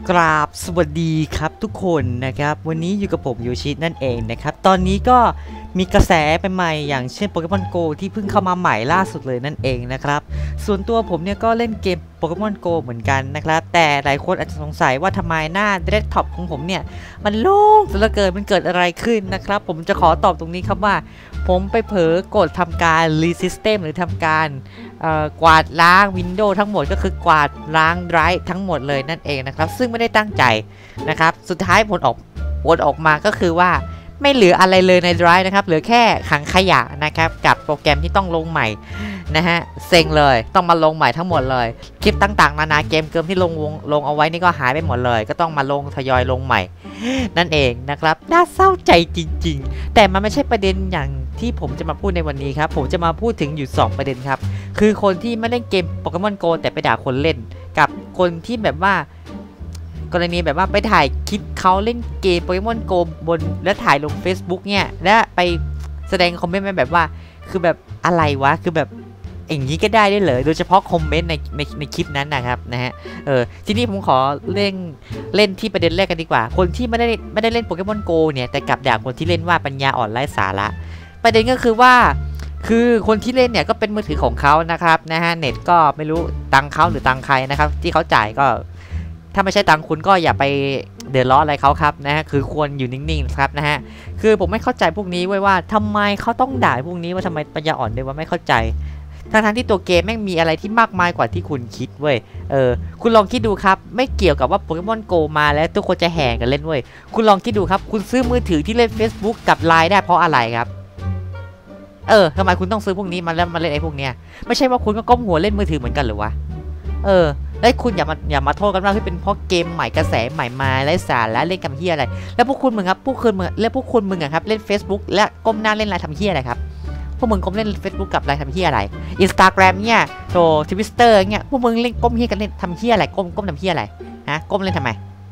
กราบสวัสดีครับทุกคนนะครับวันนี้อยู่กับผมโยชินั่นเองนะครับตอนนี้ก็มีกระแสใหม่ๆอย่างเช่นโปเกมอนโกที่เพิ่งเข้ามาใหม่ล่าสุดเลยนั่นเองนะครับส่วนตัวผมเนี่ยก็เล่นเกมโปเกมอนโกเหมือนกันนะครับแต่หลายคนอาจจะสงสัยว่าทำไมหน้าเดสก์ท็อปของผมเนี่ยมันโล่งเหลือเกินมันเกิดอะไรขึ้นนะครับผมจะขอตอบตรงนี้ครับว่าผมไปเผลอกดทำการรีซิสเต็มหรือทำการกวาดล้างวินโดว์ทั้งหมดก็คือกวาดล้างไดรฟ์ทั้งหมดเลยนั่นเองนะครับซึ่งไม่ได้ตั้งใจนะครับสุดท้ายผลออกมาก็คือว่าไม่เหลืออะไรเลยในไดรฟ์นะครับเหลือแค่ขังขยะนะครับกับโปรแกรมที่ต้องลงใหม่นะฮะเซ็งเลยต้องมาลงใหม่ทั้งหมดเลยคลิปต่างๆนานาเกมที่ลงเอาไว้นี่ก็หายไปหมดเลยก็ต้องมาลงทยอยลงใหม่นั่นเองนะครับน่าเศร้าใจจริงๆแต่มันไม่ใช่ประเด็นอย่างที่ผมจะมาพูดในวันนี้ครับผมจะมาพูดถึงอยู่2ประเด็นครับคือคนที่ไม่เล่นเกมโปเกมอนโกแต่ไปด่าคนเล่นกับคนที่แบบว่ากรณีแบบว่าไปถ่ายคลิปเขาเล่นเกมโปเกมอนโกบนแล้วถ่ายลง Facebook เนี่ยและไปแสดงคอมเมนต์แบบว่าคือแบบอะไรวะคือแบบอย่างนี้ก็ได้ด้วยเหรอโดยเฉพาะคอมเมนต์ในคลิปนั้นนะครับนะฮะทีนี้ผมขอเล่นที่ประเด็นแรกกันดีกว่าคนที่ไม่ได้เล่นโปเกมอนโกเนี่ยแต่กลับด่าคนที่เล่นว่าปัญญาอ่อนไร้สาระประเด็นก็คือว่าคือคนที่เล่นเนี่ยก็เป็นมือถือของเขานะครับนะฮะเน็ตก็ไม่รู้ตังเขาหรือตังใครนะครับที่เขาจ่ายก็ถ้าไม่ใช่ตังคุณก็อย่าไปเดือดร้อนอะไรเขาครับนะฮะคือควรอยู่นิ่งๆครับนะฮะคือผมไม่เข้าใจพวกนี้ไว้ว่าทำไมเขาต้องด่าพวกนี้ว่าทำไมปัญญาอ่อนด้วยว่าไม่เข้าใจทั้งที่ตัวเกมแม่งมีอะไรที่มากมายกว่าที่คุณคิดเว้ยคุณลองคิดดูครับไม่เกี่ยวกับว่าโปเกมอนโกมาแล้วทุกคนจะแห่กันเล่นเว้ยคุณลองคิดดูครับคุณซื้อมือถือที่เล่น Facebook กับ LINE ได้เพราะอะไรครับทำไมคุณต้องซื้อพวกนี้มาแล้วมาเล่นไอ้พวกเนี้ยไม่ใช่ว่าคุณก็ก้มหัวเล่นมือถือเหมือนกันหรือวะแล้วคุณอย่ามาโทษกันว่าที่เป็นเพราะเกมใหม่กระแสใหม่มาไร้สาระเล่นกับเฮียอะไรแล้วพวกคุณมึงครับพวกคุณมึงครับเล่น Facebook และก้มหน้าเล่นไลน์ทำเฮียอะไรครับพวกมึงก้มเล่น Facebook กับไลน์ทำเฮียอะไร Instagram เนี่ยโธ่ Twitter เนี่ยพวกมึงเล่นก้มเฮียกันเล่นทำเฮียอะไรก้มทำเฮียอะไรฮะก้มเล่นทำไม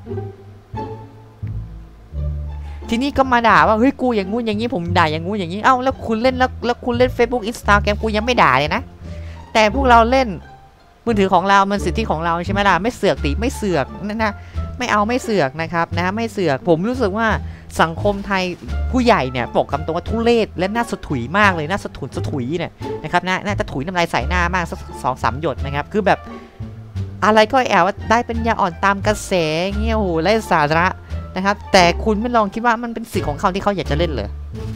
ทีนี้ก็มาด่าว่าเฮ้ยกูอย่างงู้นอย่างงี้ผมด่าอย่างงู้นอย่างงี้เอ้าแล้วคุณเล่นแล้วคุณเล่น Facebook Instagram กูยังไม่ด่าเลยนะแต่พวกเราเล่นมือถือของเรามันสิทธิของเราใช่ไหมล่ะไม่เสือกติไม่เสือกนั่นนะไม่เสือกนะครับนะไม่เสือกผมรู้สึกว่าสังคมไทยผู้ใหญ่เนี่ยบอกคำตรงว่าทุเรศและน่าสะถุยมากเลยน่าสะถุยเนี่ยนะครับน่าจะถุยน้ำลายใส่หน้ามากสัก2-3 หยดนะครับคือแบบอะไรก็แอบว่าได้เป็นยาอ่อนตามกระแสเงี้ยโหไร้สาระนะครับแต่คุณไม่ลองคิดว่ามันเป็นสิทธิ์ของเขาที่เขาอยากจะเล่นเลย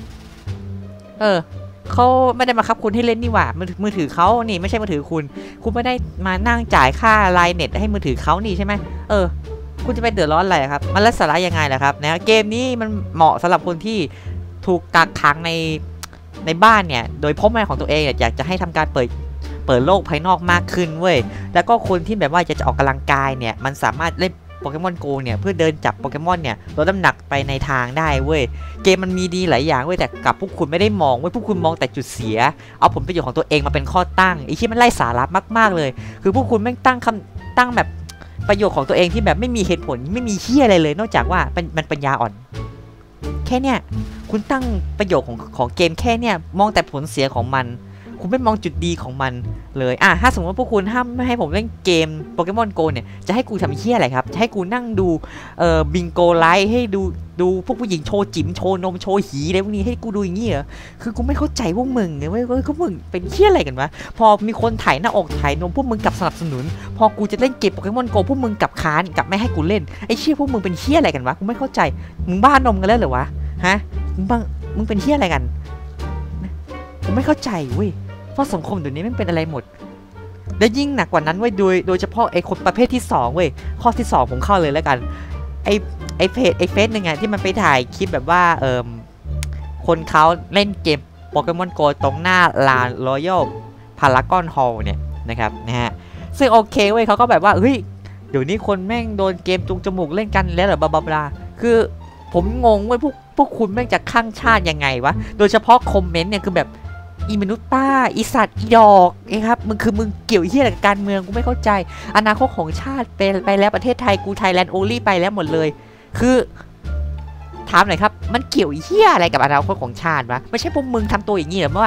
เขาไม่ได้มาคับคุณให้เล่นนี่หว่ามือถือเขานี่ไม่ใช่มือถือคุณไม่ได้มานั่งจ่ายค่าไลน์เน็ตให้มือถือเขานี่ใช่ไหมคุณจะไปเดือดร้อนอะไรครับมันไร้สาระยังไงล่ะครับนะเกมนี้มันเหมาะสำหรับคนที่ถูกกักขังในบ้านเนี่ยโดยพ่อแม่ของตัวเองอยากจะให้ทำการเปิดโลกภายนอกมากขึ้นเว้ยแล้วก็คนที่แบบว่าจะออกกำลังกายเนี่ยมันสามารถเล่นโปเกมอนโกเนี่ยเพื่อเดินจับโปเกมอนเนี่ยลดน้ำหนักไปในทางได้เว้ยเกมมันมีดีหลายอย่างเว้ยแต่กับพวกคุณไม่ได้มองเว้ยพวกคุณมองแต่จุดเสียเอาผลประโยชน์ของตัวเองมาเป็นข้อตั้งไอ้ที่มันไร้สาระมากๆเลยคือพวกคุณแม่งตั้งแบบประโยชน์ของตัวเองที่แบบไม่มีเหตุผลไม่มีเหี้ยอะไรเลยนอกจากว่ามันปัญญาอ่อนแค่เนี้ยคุณตั้งประโยชน์ของเกมแค่เนี้ยมองแต่ผลเสียของมันคุณไม่มองจุดดีของมันเลยถ้าสมมติว่าพวกคุณห้ามไม่ให้ผมเล่นเกมโปเกมอนโกเนี่ยจะให้กูทำเหี้ยอะไรครับจะให้กูนั่งดูบิงโกไลท์ให้ดูพวกผู้หญิงโชว์จิ๋มโชว์นมโชว์หีอะไรพวกนี้ให้กูดูอย่างงี้เหรอคือกูไม่เข้าใจพวกมึงไงเว้ยพวกมึงเป็นเหี้ยอะไรกันวะพอมีคนถ่ายหน้าอกถ่ายนมพวกมึงกลับสนับสนุนพอกูจะเล่นเกมโปเกมอนโกพวกมึงกลับค้านกลับไม่ให้กูเล่นไอ้เชี่ยพวกมึงเป็นเหี้ยอะไรกันวะกูไม่เข้าใจมึงบ้านมกันแล้วเหรอวะฮะมึงเป็นเหี้ยอะไรกันกูไม่เข้าใจเว้ยเพราะสังคมเดี๋ยวนี้มันเป็นอะไรหมดและยิ่งหนักกว่านั้นเว้ยโดยเฉพาะไอ้คนประเภทที่2เว้ยข้อที่2ผมเข้าเลยแล้วกันไอ้เฟซหนึ่งที่มันไปถ่ายคลิปแบบว่าคนเขาเล่นเกมโปเกมอนโกตรงหน้าลานรอยัลพารากอนฮอลล์เนี่ยนะครับนะฮะซึ่งโอเคเว้ยเขาก็แบบว่าเฮ้ยเดี๋ยวนี้คนแม่งโดนเกมจุงจมูกเล่นกันแล้วเหรอบลาบลาคือผมงงเว้ยพวกคุณแม่งจะข้างชาติยังไงวะโดยเฉพาะคอมเมนต์เนี่ยคือแบบอีมนุษย์ป้าอีสัตว์อีดอกครับมึงเกี่ยวเหี้ยอะไรกับการเมืองกูไม่เข้าใจอนาคตของชาติไปแล้วประเทศไทยกูไทยแลนด์โอลี่ไปแล้วหมดเลยคือถามหน่อยครับมันเกี่ยวเหี้ยอะไรกับอนาคตของชาติวะไม่ใช่พวกมึงทำตัวอย่างนี้หรอว่า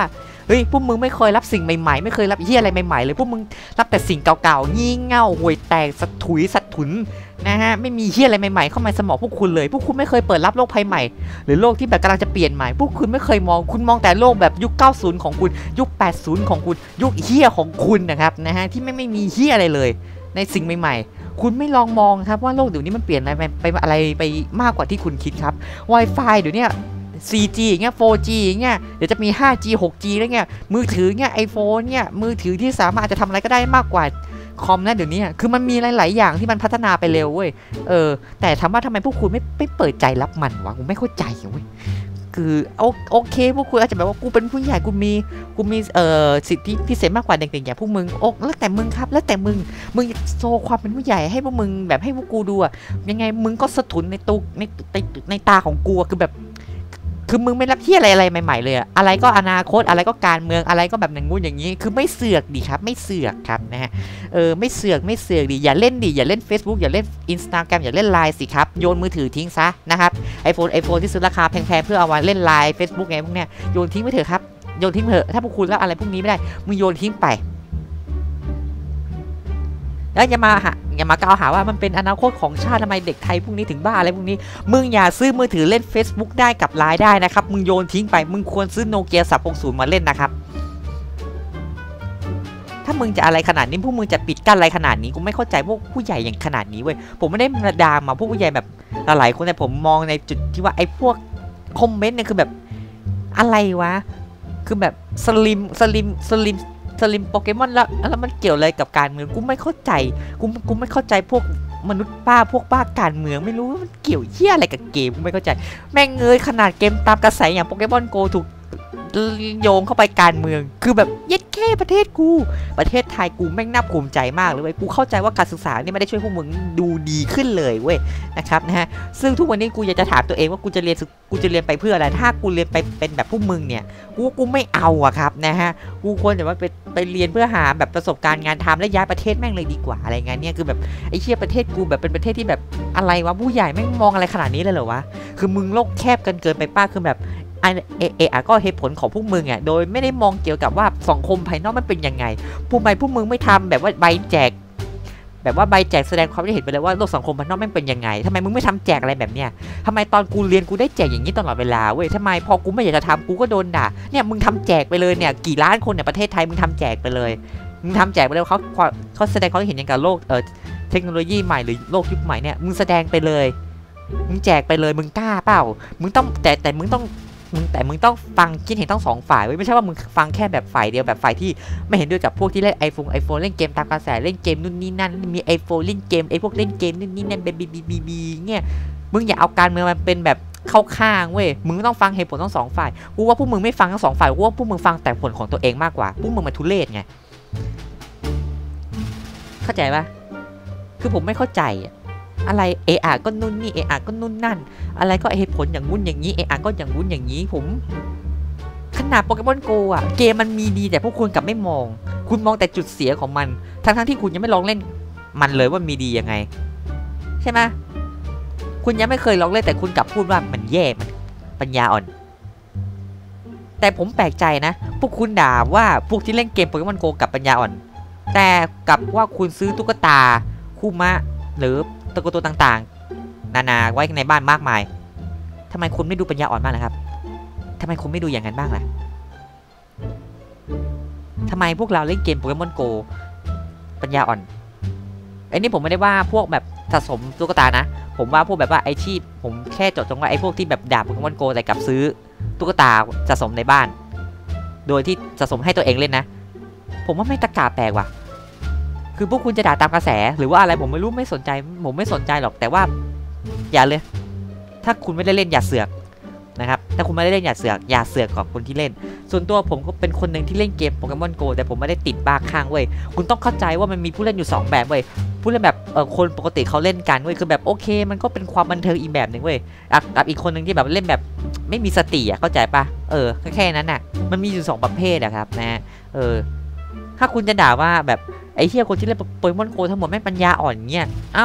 เฮ้ยพวกมึงไม่เคยรับสิ่งใหม่ๆไม่เคยรับเหี้ยอะไรใหม่ๆเลยพวกมึงรับแต่สิ่งเก่าๆงี่เง่าห่วยแตกสัตว์ถุนนะฮะไม่มีเหี้ยอะไรใหม่ๆเข้ามาสมองพวกคุณเลยพวกคุณไม่เคยเปิดรับโลกภัยใหม่หรือโลกที่แบบกำลังจะเปลี่ยนใหม่พวกคุณไม่เคยคุณมองแต่โลกแบบยุค90ของคุณยุค80ของคุณยุคเหี้ยของคุณนะครับนะฮะที่ไม่มีเหี้ยอะไรเลยในสิ่งใหม่ๆคุณไม่ลองมองครับว่าโลกเดี๋ยวนี้มันเปลี่ยนอะไรไปอะไรไปมากกว่าที่คุณคิดครับ Wi-Fi เดี๋ยวนี้ 4G อย่างเงี้ย 4G อย่างเงี้ยเดี๋ยวจะมี 5G 6G แล้วเงี้ยมือถือเงี้ย iPhone เนี่ยมือถือที่สามารถจะทำอะไรก็ได้มากกว่าคอมนะเดี๋ยวนี้คือมันมีหลายๆอย่างที่มันพัฒนาไปเร็วเว้ยแต่ถามว่าทำไมพวกคุณไม่เปิดใจรับมันวะกูไม่เข้าใจเว้ยคือโอเคพวกคุณอาจจะแบบว่ากูเป็นผู้ใหญ่กูมีสิทธิพิเศษมากกว่าเด็กๆอย่างพวกมึงแล้วแต่มึงครับแล้วแต่มึงโชว์ความเป็นผู้ใหญ่ให้พวกมึงแบบให้พวกกูดูอะยังไงมึงก็สะทุนในตาของกูคือแบบคือมึงไม่รับที่อะไรใหม่ๆเลยอะไรก็อนาคตอะไรก็การเมืองอะไรก็แบบอย่างงู้นอย่างนี้คือไม่เสือกดิครับไม่เสือกครับนะฮะไม่เสือกดิอย่าเล่น Facebook อย่าเล่น Instagram อย่าเล่น Line สิครับโยนมือถือทิ้งซะนะครับ iPhone ที่ซื้อราคาแพงๆเพื่อเอาไว้เล่น Line Facebook ไงพวกเนี้ยโยนทิ้งไปเถอะครับโยนทิ้งเถอะถ้าพวกคุณแล้วอะไรพวกนี้ไม่ได้มึงโยนทิ้งไปแล้วอย่ามากล่าวหาว่ามันเป็นอนาคตของชาติทำไมเด็กไทยพวกนี้ถึงบ้าอะไรพวกนี้มึงอย่าซื้อมือถือเล่น Facebook ได้กับ Line ได้นะครับมึงโยนทิ้งไปมึงควรซื้อโนเกีย360มาเล่นนะครับถ้ามึงจะอะไรขนาดนี้พวกมึงจะปิดกั้นอะไรขนาดนี้กูไม่เข้าใจพวกผู้ใหญ่อย่างขนาดนี้เว้ยผมไม่ได้มาด่ามาพวกผู้ใหญ่แบบหลายคนแต่ผมมองในจุดที่ว่าไอ้พวกคอมเมนต์เนี่ยคือแบบอะไรวะคือแบบสลิมโปเกมอนแล้วมันเกี่ยวอะไรกับการเมืองกูไม่เข้าใจกูไม่เข้าใจพวกมนุษย์พวกบ้าการเมืองไม่รู้ว่ามันเกี่ยวเหี้ยอะไรกับเกมกูไม่เข้าใจแม่งเงยขนาดเกมตามกระแสอย่างโปเกมอนโกถูกโยงเข้าไปการเมืองคือแบบเย็ดแค่ประเทศไทยกูแม่งน่าภูมิใจมากเลยเว้ยกูเข้าใจว่าการศึกษานี่ไม่ได้ช่วยพวกมึงดูดีขึ้นเลยเว้ยนะครับนะฮะซึ่งทุกวันนี้กูอยากจะถามตัวเองว่ากูจะเรียนไปเพื่ออะไรถ้ากูเรียนไปเป็นแบบพวกมึงเนี่ยกูไม่เอาอะครับนะฮะกูควรจะว่าไปเรียนเพื่อหาแบบประสบการณ์งานทำและย้ายประเทศแม่งเลยดีกว่าอะไรเงี้ยเนี่ยคือแบบไอ้เชี่ยประเทศกูแบบเป็นประเทศที่แบบอะไรวะผู้ใหญ่แม่งมองอะไรขนาดนี้เลยเหรอวะคือมึงโลกแคบเกินไปป้าคือแบบก็เหตุผลของพวกมึงอ่ะโดยไม่ได้มองเกี่ยวกับว่าสังคมภายนอกมันเป็นยังไงพวกมึงไม่ทำแบบว่าใบแจกแสดงความคิดเห็นไปเลยว่าโลกสังคมภายนอกมันเป็นยังไงทำไมมึงไม่ทำแจกอะไรแบบเนี้ยทำไมตอนกูเรียนกูได้แจกอย่างนี้ตลอดเวลาเว้ยทำไมพอกูไม่อยากจะทำกูก็โดนด่าเนี่ยมึงทำแจกไปเลยเนี่ยกี่ล้านคนในประเทศไทยมึงทำแจกไปเลยเขาแสดงความคิดเห็นอย่างกับโลกเทคโนโลยีใหม่หรือโลกยุคใหม่เนี่ยมึงแสดงไปเลยมึงแจกไปเลยมึงกล้าเปล่ามึงต้องแต่มึงต้องฟังคิดเห็นทั้งสองฝ่ายไว้ไม่ใช่ว่ามึงฟังแค่แบบฝ่ายเดียวแบบฝ่ายที่ไม่เห็นด้วยกับพวกที่เล่นไอโฟนเล่นเกมตามกระแสเล่นเกมนู่นนี่นั่นมีไอโฟนเล่นเกมไอพวกเล่นเกมนู่นนี่นั่นบีเงี้ยมึงอย่าเอาการเมืองมันเป็นแบบเข้าข้างเว้ยมึงต้องฟังเหตุผลทั้งสองฝ่ายกูว่าพวกมึงไม่ฟังทั้งสองฝ่ายกูว่าพวกมึงฟังแต่ผลของตัวเองมากกว่าพวกมึงมันทุเรศไงเข้าใจปะคือผมไม่เข้าใจอะไรก็นู่นนี่ก็นู่นนั่นอะไรก็เหตุผลอย่างงุ้นอย่างนี้ก็อย่างงุ้นอย่างนี้ผมขนาดโปเกมอนโกอ่ะเกมมันมีดีแต่พวกคุณกลับไม่มองคุณมองแต่จุดเสียของมันทั้งที่คุณยังไม่ลองเล่นมันเลยว่ามีดียังไงใช่ไหมคุณยังไม่เคยลองเล่นแต่คุณกลับพูดว่ามันแย่มันปัญญาอ่อนแต่ผมแปลกใจนะพวกคุณด่าว่าพวกที่เล่นเกมโปเกมอนโกกับปัญญาอ่อนแต่กับว่าคุณซื้อตุ๊กตาคู่มะหรือตัวต่างๆนานาไว้ในบ้านมากมายทำไมคุณไม่ดูปัญญาอ่อนบ้างล่ะครับทำไมคุณไม่ดูอย่างนั้นบ้างล่ะทำไมพวกเราเล่นเกมโปเกมอนโกปัญญาอ่อนไอ้นี่ผมไม่ได้ว่าพวกแบบสะสมตุ๊กตานะผมว่าพวกแบบว่าไอชีพผมแค่จดตรงว่าไอพวกที่แบบด่าโปเกมอนโกแต่กลับซื้อตุ๊กตาสะสมในบ้านโดยที่สะสมให้ตัวเองเล่นนะผมว่าไม่ตะกาแปลกว่ะคือพวกคุณจะด่าตามกระแสหรือว่าอะไรผมไม่รู้ไม่สนใจผมไม่สนใจหรอกแต่ว่าอย่าเลยถ้าคุณไม่ได้เล่นอย่าเสือกนะครับถ้าคุณไม่ได้เล่นอย่าเสือกกับคนที่เล่นส่วนตัวผมก็เป็นคนหนึ่งที่เล่นเกมโปเกมอนโกแต่ผมไม่ได้ติดบ้าข้างเว้ยคุณต้องเข้าใจว่ามันมีผู้เล่นอยู่2แบบเว้ยผู้เล่นแบบคนปกติเขาเล่นกันเว้ยคือแบบโอเคมันก็เป็นความบันเทิงอีกแบบหนึ่งเว้ยกับอีกคนหนึ่งที่แบบเล่นแบบไม่มีสติอ่ะเข้าใจปะแค่นั้นน่ะมันมีอยู่2ประเภทอะครับนะถ้าคุณจะด่าว่าแบบไอ้เหี้ยคนที่เล่นโปเกมอนโกทั้งหมดไม่ปัญญาอ่อนเงี้ย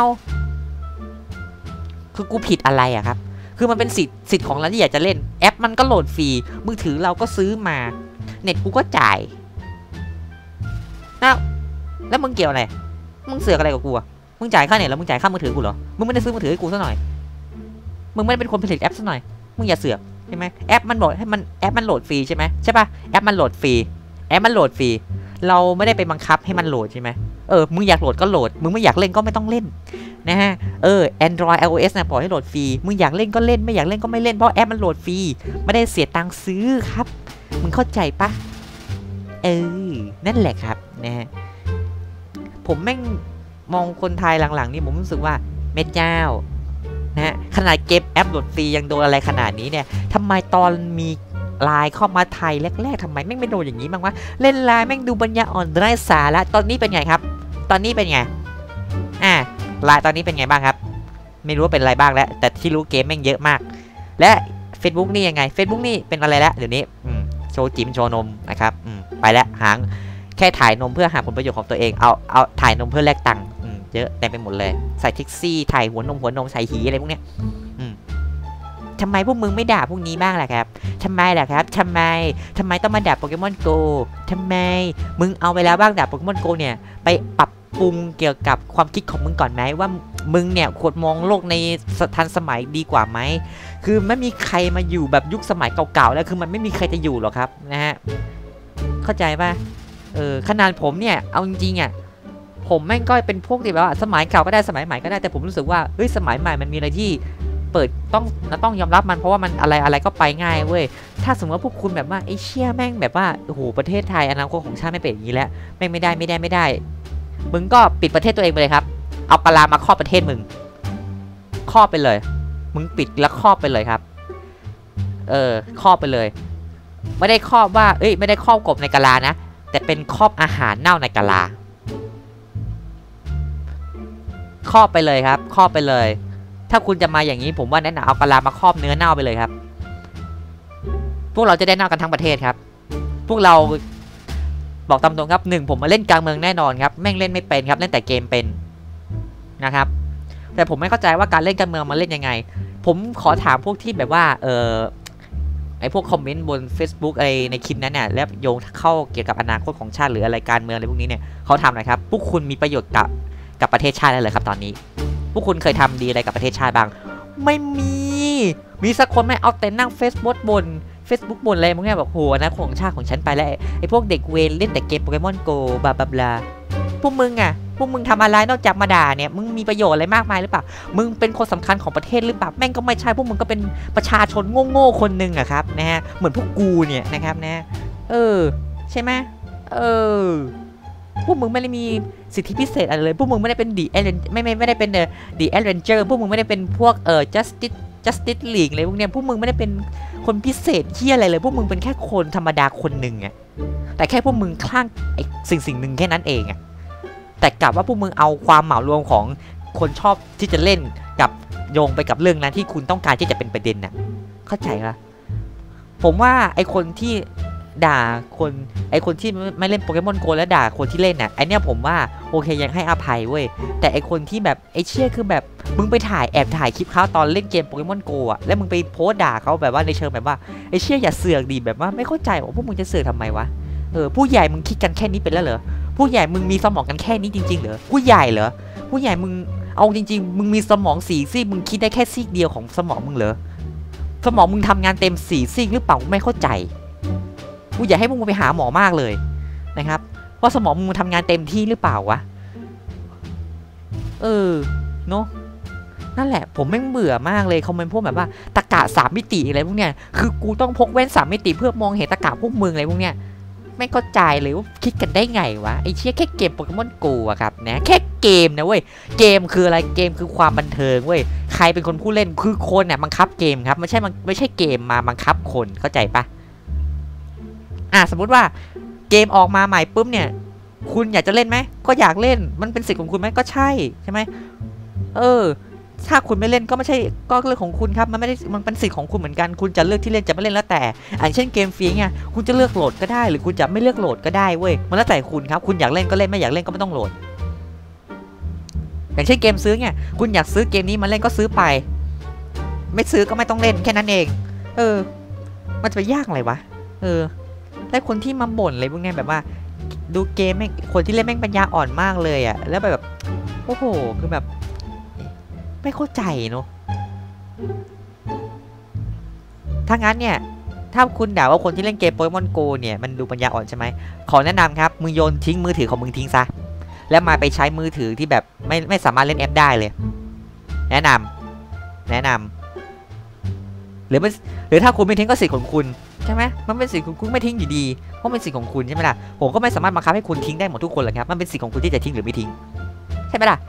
คือกูผิดอะไรอะครับคือมันเป็นสิทธิ์ของเราที่อยากจะเล่นแอปมันก็โหลดฟรีมือถือเราก็ซื้อมาเน็ตกูก็จ่ายแล้วมึงเกี่ยวอะไรมึงเสือกอะไรกับกูอะมึงจ่ายค่าเน็ตแล้วมึงจ่ายค่ามือถือกูเหรอมึงไม่ได้ซื้อมือถือให้กูซะหน่อยมึงไม่ได้เป็นคนผลิตแอปซะหน่อยมึงอย่าเสือกใช่ไหมแอปมันโหลดให้มันแอปมันโหลดฟรีใช่ไหมใช่ป่ะแอปมันโหลดฟรีเราไม่ได้ไปบังคับให้มันโหลดใช่ไหมมึงอยากโหลดก็โหลดมึงไม่อยากเล่นก็ไม่ต้องเล่นนะฮะAndroid iOS นะปล่อยให้โหลดฟรีมึงอยากเล่นก็เล่นไม่อยากเล่นก็ไม่เล่นเพราะแอปมันโหลดฟรีไม่ได้เสียตังค์ซื้อครับมึงเข้าใจปะนั่นแหละครับนะฮะผมแม่งมองคนไทยหลังๆนี่ผมรู้สึกว่าแม่เจ้านะฮะขนาดเกมแอปโหลดฟรียังโดนอะไรขนาดนี้เนี่ยทำไมตอนมีไลน์เข้ามาไทยแรกๆทำไมแม่งไม่โดนอย่างนี้บ้างวะเล่นไลน์แม่งดูปัญญาอ่อนไร้สาระตอนนี้เป็นไงครับตอนนี้เป็นไงไลน์ตอนนี้เป็นไงบ้างครับไม่รู้ว่าเป็นอะไรบ้างแล้วแต่ที่รู้เกมแม่งเยอะมากและ Facebook นี่ยังไง Facebook นี่เป็นอะไรแล้วเดี๋ยวนี้โชว์จิ้มโชว์นมนะครับไปแล้วหางแค่ถ่ายนมเพื่อหาผลประโยชน์ของตัวเองเอาถ่ายนมเพื่อแลกตังค์เยอะเต็มไปหมดเลยใส่แท็กซี่ถ่ายหัวนมใส่หีอะไรพวกเนี้ยทำไมพวกมึงไม่ด่าพวกนี้บ้างล่ะครับทำไมล่ะครับทำไมต้องมาด่าโปเกมอนโกทำไมมึงเอาไปแล้วบ้างด่าโปเกมอนโกเนี่ยไปปรับปรุงเกี่ยวกับความคิดของมึงก่อนไหมว่ามึงเนี่ยควรมองโลกในทันสมัยดีกว่าไหมคือไม่มีใครมาอยู่แบบยุคสมัยเก่าๆแล้วคือมันไม่มีใครจะอยู่หรอกครับนะฮะเข้าใจป่ะขนาดผมเนี่ยเอาจริงๆผมแม่งก็เป็นพวกที่แบบว่าสมัยเก่าก็ได้สมัยใหม่ก็ได้แต่ผมรู้สึกว่าสมัยใหม่มันมีอะไรที่เปิดต้องยอมรับมันเพราะว่ามันอะไรก็ไปง่ายเว้ยถ้าสมมติว่าพวกคุณแบบว่าไอ้เชี่ยแม่งแบบว่าโอ้โหประเทศไทยอนาคตของชาติไม่เป็นอย่างนี้แล้วแม่งไม่ได้มึงก็ปิดประเทศตัวเองไปเลยครับเอาปลามาครอบประเทศมึงครอบไปเลยมึงปิดแล้วครอบไปเลยครับครอบไปเลยไม่ได้ครอบว่าไม่ได้ครอบกบในกะลานะแต่เป็นครอบอาหารเน่าในกะลาครอบไปเลยครับครอบไปเลยถ้าคุณจะมาอย่างนี้ผมว่าแนะนำเอากะลามาครอบเนื้อเน่าไปเลยครับพวกเราจะได้เน่ากันทั้งประเทศครับพวกเราบอกตามตรงครับผมมาเล่นกลางเมืองแน่นอนครับแม่งเล่นไม่เป็นครับเล่นแต่เกมเป็นนะครับแต่ผมไม่เข้าใจว่าการเล่นกลางเมืองมาเล่นยังไงผมขอถามพวกที่แบบว่าไอพวกคอมเมนต์บน Facebook อะไรในคลิปนั้นเนี่ยแล้วโยงเข้าเกี่ยวกับอนาคตของชาติหรืออะไรการเมืองอะไรพวกนี้เนี่ยเขาทำหน่อยครับพวกคุณมีประโยชน์กับประเทศชาติอะไรเลยครับตอนนี้พวกคุณเคยทำดีอะไรกับประเทศชาติบ้างไม่มีสักคนไม่เอาแต่นั่ง Facebook บนอะไรมึงเนี่ยแบบโหนะของชาติของฉันไปแล้วไอ้พวกเด็กเวรเล่นแต่เกมโปเกมอนโกบลาพวกมึงทำอะไรนอกจากมาด่าเนี่ยมึงมีประโยชน์อะไรมากมายหรือเปล่ามึงเป็นคนสำคัญของประเทศหรือเปล่าแม่งก็ไม่ใช่พวกมึงก็เป็นประชาชนโง่คนหนึ่งอะครับนะฮะเหมือนพวกกูเนี่ยนะครับนะใช่ไหมพวกมึงไม่ได้มีสิทธิพิเศษอะไรเลยพวกมึงไม่ได้เป็นไม่ได้เป็นThe Avenger พวกมึงไม่ได้เป็นพวกJustice League อะไรพวกเนี้ยพวกมึงไม่ได้เป็นคนพิเศษที่อะไรเลยพวกมึงเป็นแค่คนธรรมดาคนหนึ่งอะแต่แค่พวกมึงคลั่งไอ้สิ่งหนึ่งแค่นั้นเองอะแต่กลับว่าพวกมึงเอาความเหมารวมของคนชอบที่จะเล่นกับโยงไปกับเรื่องนั้นที่คุณต้องการที่จะเป็นประเด็นน่ะเข้าใจปะผมว่าไอ้คนที่ด่าไอ้คนที่ไม่เล่นโปเกมอนโกแล้วด่าคนที่เล่นน่ะไอเนี้ยผมว่าโอเคยังให้อภัยเว้ยแต่ไอ้คนที่แบบไอ้เชี่ยคือแบบมึงไปแอบถ่ายคลิปเขาตอนเล่นเกมโปเกมอนโกอ่ะแล้วมึงไปโพสด่าเขาแบบว่าในเชิงแบบว่าไอ้เชี่ยอย่าเสือกดีแบบว่าไม่เข้าใจว่าพวกมึงจะเสือกทำไมวะผู้ใหญ่มึงคิดกันแค่นี้เป็นแล้วเหรอผู้ใหญ่มึงมีสมองกันแค่นี้จริงๆเหรอผู้ใหญ่เหรอผู้ใหญ่มึงเอาจริงๆมึงมีสมอง4 ซีกมึงคิดได้แค่ซีกเดียวของสมองมึงเหรอสมองมึงทำงานเต็ม4 ซีกหรือเปล่าไม่เข้าใจกูอยากให้มึงไปหาหมอมากเลยนะครับว่าสมองมึงทำงานเต็มที่หรือเปล่าวะเนาะนั่นแหละผมแม่งเบื่อมากเลยคอมเมนต์พวกแบบว่าตะกะ3 มิติอะไรพวกเนี้ยคือกูต้องพกแว่น3 มิติเพื่อมองเห็นตะกะพวกมึงอะไรพวกเนี้ยไม่เข้าใจเลยว่าคิดกันได้ไงวะไอ้เชี่ยแค่เกมโปเกมอนโกอะครับนะแค่เกมนะเว้ยเกมคืออะไรเกมคือความบันเทิงเว้ยใครเป็นคนผู้เล่นคือคนเนี่ยบังคับเกมครับไม่ใช่เกมมาบังคับคนเข้าใจปะสมมุติว่าเกมออกมาใหม่ปุ๊บเนี่ยคุณอยากจะเล่นไหมก็อยากเล่นมันเป็นสิทธิ์ของคุณไหมก็ใช่ไหมถ้าคุณไม่เล่นก็ไม่ใช่ก็เรื่องของคุณครับมันไม่ได้มันเป็นสิทธิ์ของคุณเหมือนกันคุณจะเลือกที่เล่นจะไม่เล่นแล้วแต่อย่างเช่นเกมฟรีเนี่ยคุณจะเลือกโหลดก็ได้หรือคุณจะไม่เลือกโหลดก็ได้เว้ยมันแล้วแต่คุณครับคุณอยากเล่นก็เล่นไม่อยากเล่นก็ไม่ต้องโหลดอย่างเช่นเกมซื้อเนี่ยคุณอยากซื้อเกมนี้มาเล่นก็ซื้อไปไม่ซื้อก็ไม่ต้องเล่นแค่นั้นเองมันจะไปยากอะไรวะและคนที่มาบ่นเลยพวกนี้แบบว่าดูเกมแม่งคนที่เล่นแม่งปัญญาอ่อนมากเลยอ่ะแล้วแบบโอ้โหคือแบบไม่เข้าใจเนาะถ้างั้นเนี่ยถ้าคุณด่าว่าคนที่เล่นเกมโปเกมอนโกเนี่ยมันดูปัญญาอ่อนใช่ไหมขอแนะนำครับมึงโยนทิ้งมือถือของมึงทิ้งซะแล้วมาไปใช้มือถือที่แบบไม่สามารถเล่นแอปได้เลยแนะนำหรือถ้าคุณไม่ทิ้งก็สิทธิ์ของคุณใช่ไหมมันเป็นสิทธิ์ของคุณไม่ทิ้งอยู่ดีเพราะเป็นสิทธิ์ของคุณใช่ไหมล่ะผมก็ไม่สามารถบังคับให้คุณทิ้งได้หมดทุกคนหรอกครับมันเป็นสิทธิ์ของคุณที่จะทิ้งหรือไม่ทิ้งใช่ไหมล่ะ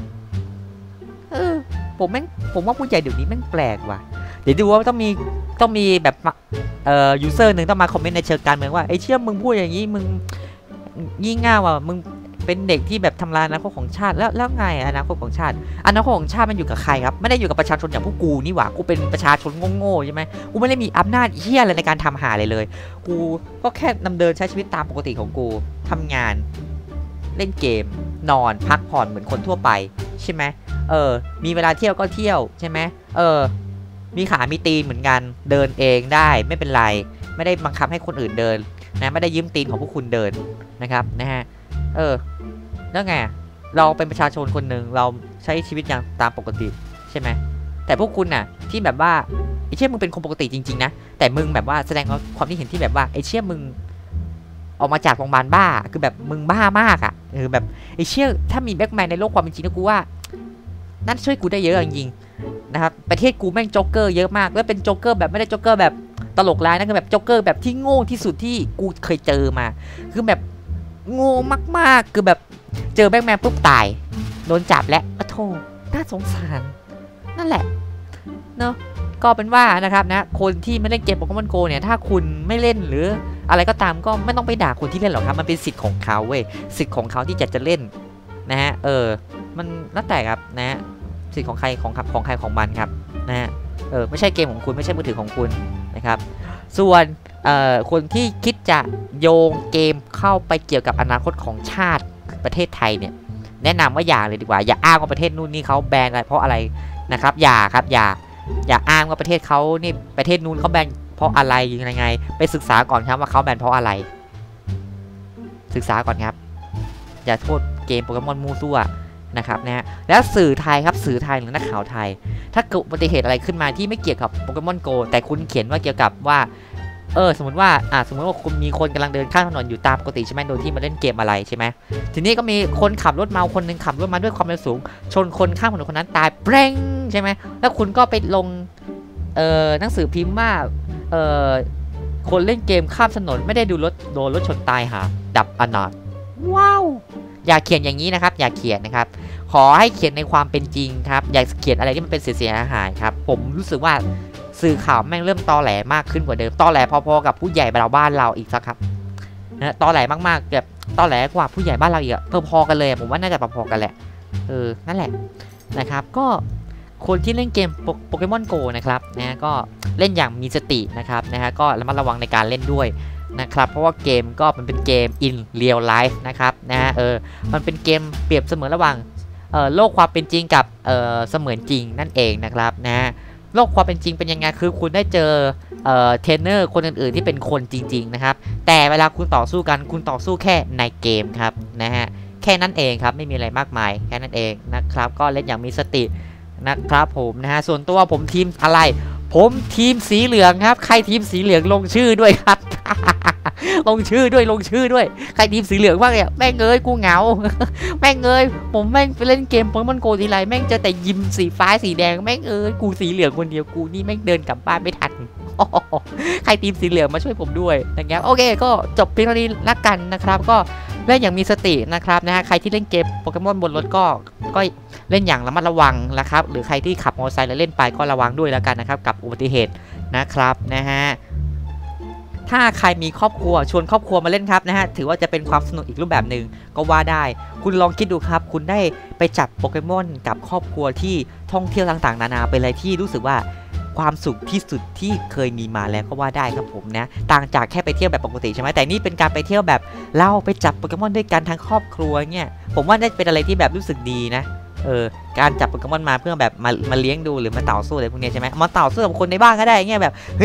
ผมว่าผู้ใหญ่เดี๋ยวนี้แม่งแปลกว่ะเดี๋ยวดูว่าต้องมีแบบยูเซอร์หนึ่งต้องมาคอมเมนต์ในเชิงการเมืองว่าไอ้เชื่อมึงพูดอย่างนี้มึงยิ่งง่าวว่ะมึงเป็นเด็กที่แบบทำลายอนาคตของชาติแล้วไงอนาคตของชาติมันอยู่กับใครครับไม่ได้อยู่กับประชาชนอย่างพวกกูนี่หว่ากูเป็นประชาชนโง่ๆใช่ไหมกูไม่ได้มีอำนาจเหี้ยอะไรในการทำหาเลยกูก็แค่ดำเนินใช้ชีวิตตามปกติของกูทำงานเล่นเกมนอนพักผ่อนเหมือนคนทั่วไปใช่ไหมมีเวลาเที่ยวก็เที่ยวใช่ไหมมีขามีตีนเหมือนกันเดินเองได้ไม่เป็นไรไม่ได้บังคับให้คนอื่นเดินนะไม่ได้ยืมตีนของพวกคุณเดินนะครับนะฮะแล้วไงเราเป็นประชาชนคนหนึ่งเราใช้ชีวิตอย่างตามปกติใช่ไหมแต่พวกคุณน่ะที่แบบว่าไอ้เชี่ยมึงเป็นคนปกติจริงๆนะแต่มึงแบบว่าแสดงความคิดเห็นที่แบบว่าไอ้เชี่ยมึงออกมาจากโรงพยาบาลบ้าคือแบบมึงบ้ามากอ่ะแบบไอ้เชี่ยถ้ามีแบ็คแมนในโลกความเป็นจริงนะกูว่านั่นช่วยกูได้เยอะจริงๆนะครับประเทศกูแม่งโจ๊กเกอร์เยอะมากแล้วเป็นโจ๊กเกอร์แบบไม่ได้โจ๊กเกอร์แบบตลกร้ายนะคือแบบโจ๊กเกอร์แบบที่โง่ที่สุดที่กูเคยเจอมาคือแบบโง่มากๆคือแบบเจอแบ็คแมนปุ๊บตายโดนจับและโธ่น่าสงสารนั่นแหละเนาะก็เป็นว่านะครับนะคนที่ไม่เล่นเกมโปเกมอนโกเนี่ยถ้าคุณไม่เล่นหรืออะไรก็ตามก็ไม่ต้องไปด่าคนที่เล่นหรอกครับมันเป็นสิทธิ์ของเขาเว้ยสิทธิ์ของเขาที่จะเล่นนะฮะมันแล้วแต่ครับนะสิทธิ์ของใครของใครของมันครับนะฮะไม่ใช่เกมของคุณไม่ใช่มือถือของคุณนะครับส่วนคนที่คิดจะโยงเกมเข้าไปเกี่ยวกับอนาคตของชาติประเทศไทยเนี่ยแนะนำว่าอย่าเลยดีกว่าอย่าอ้างว่าประเทศนู่นนี่เขาแบนอะไรเพราะอะไรนะครับอย่าครับอย่าอ้างว่าประเทศเขานี่ประเทศนู้นเขาแบนเพราะอะไรยังไงไปศึกษาก่อนครับว่าเขาแบนเพราะอะไรศึกษาก่อนครับอย่าโทษเกมโปเกมอนมูซั่วนะครับนะฮะแล้วสื่อไทยครับสื่อไทยหรือนักข่าวไทยถ้าเกิดอุบัติเหตุอะไรขึ้นมาที่ไม่เกี่ยวกับโปเกมอนโกแต่คุณเขียนว่าเกี่ยวกับว่าสมมติว่าคุณมีคนกำลังเดินข้ามถนนอยู่ตามปกติใช่ไหมโดยที่มาเล่นเกมอะไรใช่ไหมทีนี้ก็มีคนขับรถมาคนนึงขับรถมาด้วยความเร็วสูงชนคนข้ามถนนคนนั้นตายเปร่งใช่ไหมแล้วคุณก็ไปลงหนังสือพิมพ์ว่าคนเล่นเกมข้ามถนนไม่ได้โดนรถชนตายหาดับอนาถว้าวอย่าเขียนอย่างนี้นะครับอย่าเขียนนะครับขอให้เขียนในความเป็นจริงครับอย่าเขียนอะไรที่มันเป็นเสียหายครับผมรู้สึกว่าสื่อข่าวแม่งเริ่มตอแหลมากขึ้นกว่าเดิมตอแหลพอๆกับผู้ใหญ่บ้านเราอีกสักครับนะตอแหลมากๆแบบตอแหลกว่าผู้ใหญ่บ้านเราอีกพอๆกันเลยผมว่าน่าจะพอๆกันแหละนั่นแหละนะครับก็คนที่เล่นเกมโปเกมอนโกนะครับนะก็เล่นอย่างมีสตินะครับนะฮะก็ระมัดระวังในการเล่นด้วยนะครับเพราะว่าเกมก็มันเป็นเกม in real life นะครับนะฮะมันเป็นเกมเปรียบเสมือนระหว่างโลกความเป็นจริงกับเสมือนจริงนั่นเองนะครับนะโลกความเป็นจริงเป็นยังไงคือคุณได้เจอเทรนเนอร์คนอื่นๆที่เป็นคนจริงๆนะครับแต่เวลาคุณต่อสู้กันคุณต่อสู้แค่ในเกมครับนะฮะแค่นั้นเองครับไม่มีอะไรมากมายแค่นั้นเองนะครับก็เล่นอย่างมีสตินะครับผมนะฮะส่วนตัวผมทีมอะไรผมทีมสีเหลืองครับใครทีมสีเหลืองลงชื่อด้วยครับ ลงชื่อด้วยใครทีมสีเหลืองบ้างเนี่ยแม่งเอ้ยกูเหงา แม่งเอ้ยผมแม่งไปเล่นเกมโปเกมอนโกทีไรแม่งเจอแต่ยิมสีฟ้าสีแดงแม่งเอ้ยกูสีเหลืองคนเดียวกูนี่แม่งเดินกลับบ้านไม่ทัน ใครทีมสีเหลืองมาช่วยผมด้วยนะครับโอเคก็จบเพียงเท่านี้ละกันนะครับก็เล่นอย่างมีสตินะครับนะฮะใครที่เล่นเกมโปเกมอนบนรถก็เล่นอย่างระมัดระวังนะครับหรือใครที่ขับมอเตอร์ไซค์แล้วเล่นไปก็ระวังด้วยแล้วกันนะครับกับอุบัติเหตุนะครับนะฮะถ้าใครมีครอบครัวชวนครอบครัวมาเล่นครับนะฮะถือว่าจะเป็นความสนุกอีกรูปแบบหนึ่งก็ว่าได้คุณลองคิดดูครับคุณได้ไปจับโปเกมอนกับครอบครัวที่ท่องเที่ยวต่างๆนานาเป็นอะไรที่รู้สึกว่าความสุขที่สุดที่เคยมีมาแล้วก็ว่าได้ครับผมนะต่างจากแค่ไปเที่ยวแบบปกติใช่ไหมแต่นี่เป็นการไปเที่ยวแบบเราไปจับโปเกมอนด้วยกันทั้งครอบครัวเนี่ยผมว่าได้เป็นอะไรที่แบบรู้สึกดีนะการจับโปเกมอนมาเพื่อแบบมาเลี้ยงดูหรือมาต่อสู้อะไรพวกนี้ใช่ไหมมาต่อสู้กับคนในบ้านก็ได้เงี้ยแบบเฮ้ย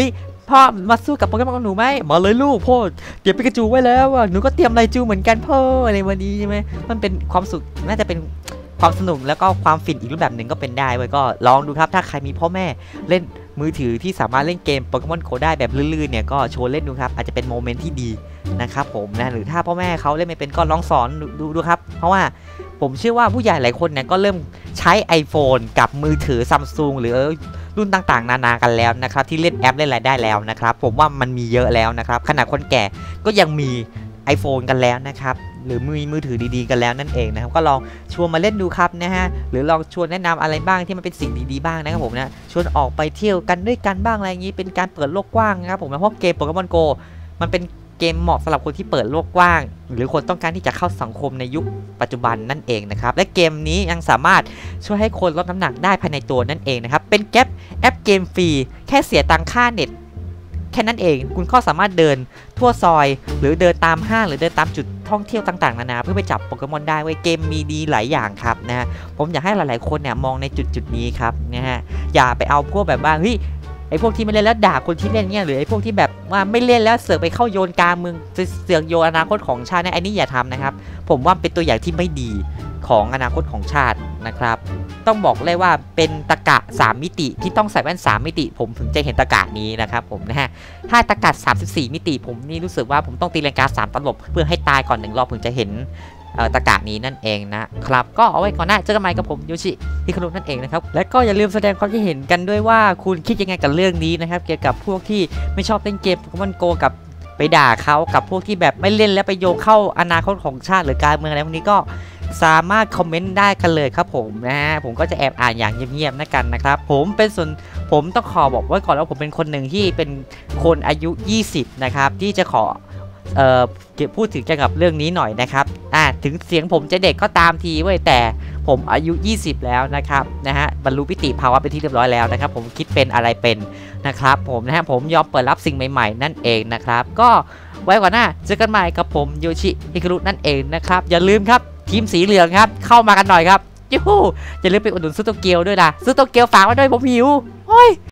พ่อมาสู้กับโปเกมอนของหนูไหมมาเลยลูกพ่อเตรียมปิกาจูไว้แล้วอ่ะหนูก็เตรียมไรจูเหมือนกันพ่ออะไรวันนี้ใช่ไหมมันเป็นความสุขน่าจะเป็นความสนุกแล้วก็ความฟินอีกรูปแบบหนึ่งก็เป็นได้เว้ยก็ลองดูครับถ้าใครมีพ่อแม่เล่นมือถือที่สามารถเล่นเกมโปเกมอนโกได้แบบลื่นๆเนี่ยก็โชว์เล่นดูครับอาจจะเป็นโมเมนต์ที่ดีนะครับผมนะหรือถ้าพ่อแม่เขาเล่นไม่เป็นก็ลองสอนดูครับเพราะว่าผมเชื่อว่าผู้ใหญ่หลายคนเนี่ยก็เริ่มใช้ iPhone กับมือถือ Samsung หรือรุ่นต่างๆนานากันแล้วนะครับที่เล่นแอปเล่นอะไรได้แล้วนะครับผมว่ามันมีเยอะแล้วนะครับขนาดคนแก่ก็ยังมี iPhone กันแล้วนะครับหรือมือถือดีๆกันแล้วนั่นเองนะครับก็ลองชวนมาเล่นดูครับนะฮะหรือลองชวนแนะนำอะไรบ้างที่มันเป็นสิ่งดีๆบ้างนะครับผมนะชวนออกไปเที่ยวกันด้วยกันบ้างอะไรอย่างนี้เป็นการเปิดโลกกว้างนะครับผมนะเพราะเกมโปเกมอนโกมันเป็นเกมเหมาะสำหรับคนที่เปิดโลกกว้างหรือคนต้องการที่จะเข้าสังคมในยุคปัจจุบันนั่นเองนะครับและเกมนี้ยังสามารถช่วยให้คนลดน้ำหนักได้ภายในตัวนั่นเองนะครับเป็นแอปเกมฟรีแค่เสียตังค่าเน็ตแค่นั้นเองคุณก็สามารถเดินทั่วซอยหรือเดินตามห้างหรือเดินตามจุดท่องเที่ยวต่างๆนานาเพื่อไปจับโปเกมอนได้เว้ยเกมมีดีหลายอย่างครับนะฮะผมอยากให้หลายๆคนเนี่ยมองในจุดนี้ครับนะฮะอย่าไปเอาพวกแบบว่าเฮ้ยไอ้พวกที่ไม่เล่นแล้วด่าคนที่เล่นเนี่ยหรือไอ้พวกที่แบบว่าไม่เล่นแล้วเสือกไปเข้าโยนกลางเมืองเสือกโยนอนาคตของชาติเนี่ยไอ้นี่อย่าทำนะครับผมว่าเป็นตัวอย่างที่ไม่ดีของอนาคตของชาตินะครับต้องบอกเลยว่าเป็นตะกะ3มิติที่ต้องใส่แว่น3มิติผมถึงจะเห็นตะกะนี้นะครับผมนะฮะถ้าตะกะ34มิติผมนี่รู้สึกว่าผมต้องตีลังกา3ตลบเพื่อให้ตายก่อน1รอบถึงจะเห็นตะกะนี้นั่นเองนะครับก็เอาไว้ก่อนหน้าเจอกันใหม่กับผมโยชิฮิคารุนั่นเองนะครับและก็อย่าลืมแสดงความคิดเห็นกันด้วยว่าคุณคิดยังไงกับเรื่องนี้นะครับเกี่ยวกับพวกที่ไม่ชอบเล่นเกมโปเกมอนโกกับไปด่าเขากับพวกที่แบบไม่เล่นแล้วไปโยงเข้าอนาคตของชาติหรือการเมืองอะไรพวกนี้ก็สามารถคอมเมนต์ได้กันเลยครับผมนะฮะผมก็จะแอบอ่านอย่างเงียบๆนะกันนะครับผมต้องขอบอกไว้ก่อนว่าผมเป็นคนหนึ่งที่เป็นคนอายุ20นะครับที่จะขอพูดถึงเกี่ยวกับเรื่องนี้หน่อยนะครับถึงเสียงผมจะเด็กก็ตามทีเว้ยแต่ผมอายุ20แล้วนะครับนะฮะบรรลุปิติภาวะเป็นที่เรียบร้อยแล้วนะครับผมคิดเป็นอะไรเป็นนะครับผมนะฮะผมยอมเปิดรับสิ่งใหม่ๆนั่นเองนะครับก็ไว้ก่อนหน้าเจอกันใหม่กับผมโยชิฮิคารุนั่นเองนะครับอย่าลืมครับทีมสีเหลืองครับเข้ามากันหน่อยครับยูฮูอย่าลืมไปอุดหนุนซูโตเกียวด้วยนะซูโตเกียวฝากไว้ด้วยผมหิวโอ้ย